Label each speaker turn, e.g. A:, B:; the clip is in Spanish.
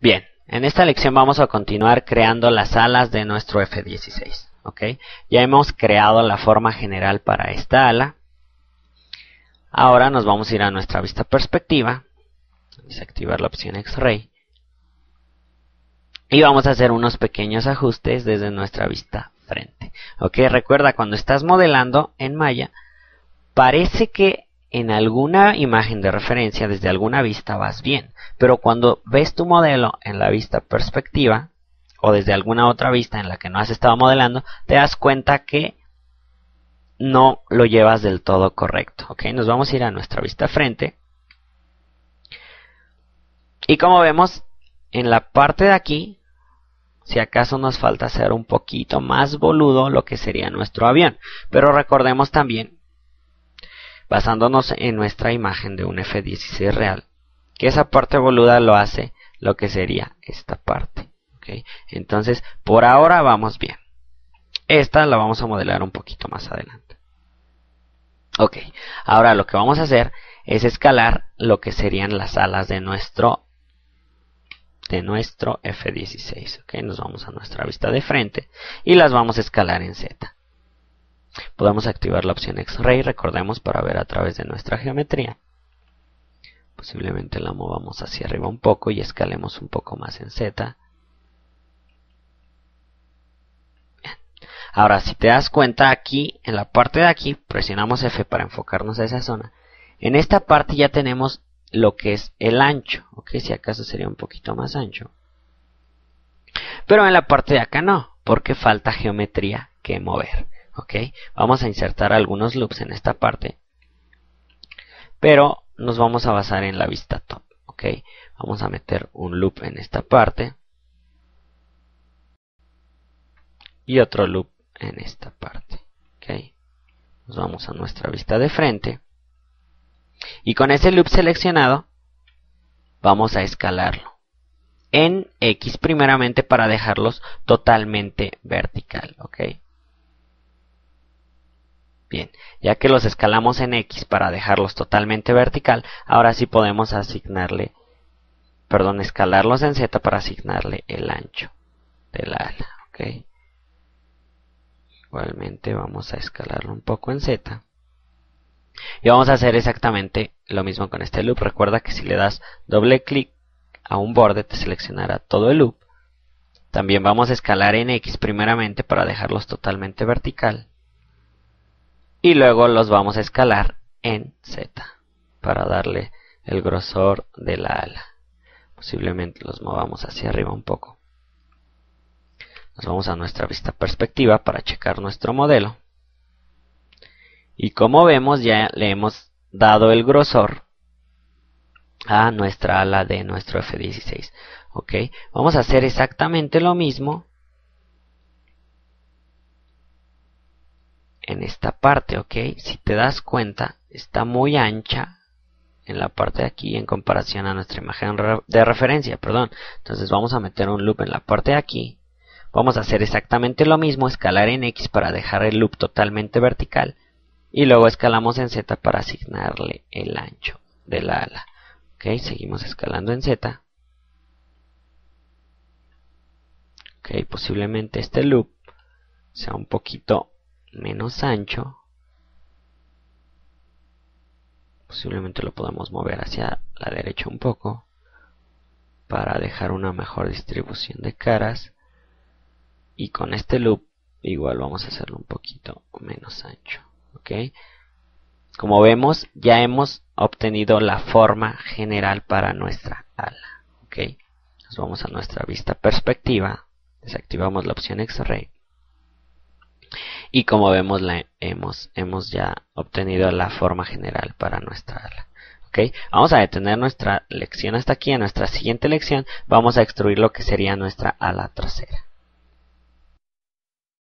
A: Bien, en esta lección vamos a continuar creando las alas de nuestro F-16. ¿Ok? Ya hemos creado la forma general para esta ala. Ahora nos vamos a ir a nuestra vista perspectiva, desactivar la opción X-Ray, y vamos a hacer unos pequeños ajustes desde nuestra vista frente. ¿Ok? Recuerda, cuando estás modelando en Maya, parece que en alguna imagen de referencia desde alguna vista vas bien, pero cuando ves tu modelo en la vista perspectiva o desde alguna otra vista en la que no has estado modelando, te das cuenta que no lo llevas del todo correcto. ¿Ok? Nos vamos a ir a nuestra vista frente. Y como vemos, en la parte de aquí, si acaso nos falta hacer un poquito más boludo lo que sería nuestro avión. Pero recordemos también, basándonos en nuestra imagen de un F-16 real, que esa parte boluda lo hace lo que sería esta parte. ¿Okay? Entonces, por ahora vamos bien. Esta la vamos a modelar un poquito más adelante. Ok, ahora lo que vamos a hacer es escalar lo que serían las alas de nuestro F-16. ¿Okay? Nos vamos a nuestra vista de frente y las vamos a escalar en Z. Podemos activar la opción X-Ray, recordemos, para ver a través de nuestra geometría. Posiblemente la movamos hacia arriba un poco y escalemos un poco más en Z. Bien. Ahora, si te das cuenta, aquí, en la parte de aquí, presionamos F para enfocarnos a esa zona. En esta parte ya tenemos lo que es el ancho, ¿ok? Si acaso sería un poquito más ancho. Pero en la parte de acá no, porque falta geometría que mover. ¿Ok? Vamos a insertar algunos loops en esta parte, pero nos vamos a basar en la vista top. ¿Ok? Vamos a meter un loop en esta parte y otro loop en esta parte. ¿Ok? Nos vamos a nuestra vista de frente y con ese loop seleccionado vamos a escalarlo en X primeramente para dejarlos totalmente vertical. ¿Ok? Bien, ya que los escalamos en X para dejarlos totalmente vertical, ahora sí podemos escalarlos en Z para asignarle el ancho del ala. ¿Ok? Igualmente vamos a escalarlo un poco en Z. Y vamos a hacer exactamente lo mismo con este loop. Recuerda que si le das doble clic a un borde te seleccionará todo el loop. También vamos a escalar en X primeramente para dejarlos totalmente vertical. Y luego los vamos a escalar en Z para darle el grosor de la ala. Posiblemente los movamos hacia arriba un poco. Nos vamos a nuestra vista perspectiva para checar nuestro modelo. Y como vemos, ya le hemos dado el grosor a nuestra ala de nuestro F-16. ¿Ok? Vamos a hacer exactamente lo mismo en esta parte. ¿Ok? Si te das cuenta, está muy ancha en la parte de aquí en comparación a nuestra imagen de referencia. Entonces vamos a meter un loop en la parte de aquí. Vamos a hacer exactamente lo mismo, escalar en X para dejar el loop totalmente vertical. Y luego escalamos en Z para asignarle el ancho de la ala. ¿Ok? Seguimos escalando en Z. ¿Ok? Posiblemente este loop sea un poquito menos ancho. Posiblemente lo podemos mover hacia la derecha un poco para dejar una mejor distribución de caras. Y con este loop igual vamos a hacerlo un poquito menos ancho. ¿Ok? Como vemos, ya hemos obtenido la forma general para nuestra ala. ¿Ok? Nos vamos a nuestra vista perspectiva, desactivamos la opción X-Ray. Y como vemos, hemos ya obtenido la forma general para nuestra ala. ¿Ok? Vamos a detener nuestra lección hasta aquí. En nuestra siguiente lección vamos a extruir lo que sería nuestra ala trasera.